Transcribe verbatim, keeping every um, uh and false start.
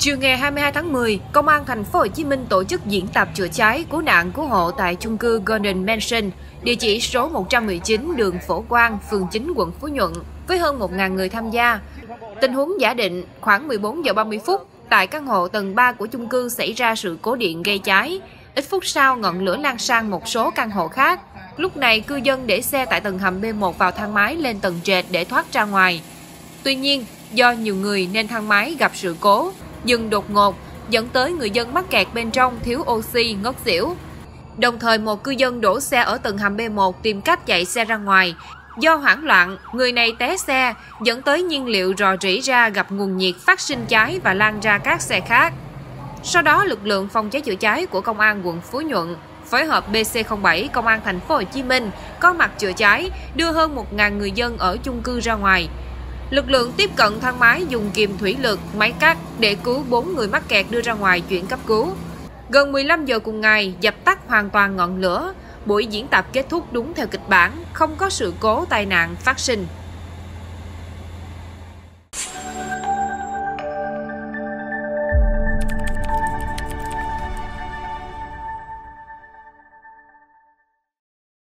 Chiều ngày hai mươi hai tháng mười, Công an thành phố Hồ Chí Minh tổ chức diễn tập chữa cháy cứu nạn cứu hộ tại chung cư Golden Mansion, địa chỉ số một trăm mười chín đường Phổ Quang, phường chín, quận Phú Nhuận, với hơn một nghìn người tham gia. Tình huống giả định, khoảng mười bốn giờ ba mươi phút, tại căn hộ tầng ba của chung cư xảy ra sự cố điện gây cháy. Ít phút sau, ngọn lửa lan sang một số căn hộ khác. Lúc này, cư dân để xe tại tầng hầm B một vào thang máy lên tầng trệt để thoát ra ngoài. Tuy nhiên, do nhiều người nên thang máy gặp sự cố, dừng đột ngột, dẫn tới người dân mắc kẹt bên trong thiếu oxy, ngất xỉu. Đồng thời, một cư dân đổ xe ở tầng hầm B một tìm cách chạy xe ra ngoài. Do hoảng loạn, người này té xe, dẫn tới nhiên liệu rò rỉ ra gặp nguồn nhiệt phát sinh cháy và lan ra các xe khác. Sau đó, lực lượng phòng cháy chữa cháy của Công an quận Phú Nhuận phối hợp B C không bảy Công an thành phố Hồ Chí Minh có mặt chữa cháy, đưa hơn một nghìn người dân ở chung cư ra ngoài. Lực lượng tiếp cận thang máy dùng kìm thủy lực, máy cắt để cứu bốn người mắc kẹt đưa ra ngoài chuyển cấp cứu. Gần mười lăm giờ cùng ngày, dập tắt hoàn toàn ngọn lửa. Buổi diễn tập kết thúc đúng theo kịch bản, không có sự cố tai nạn phát sinh.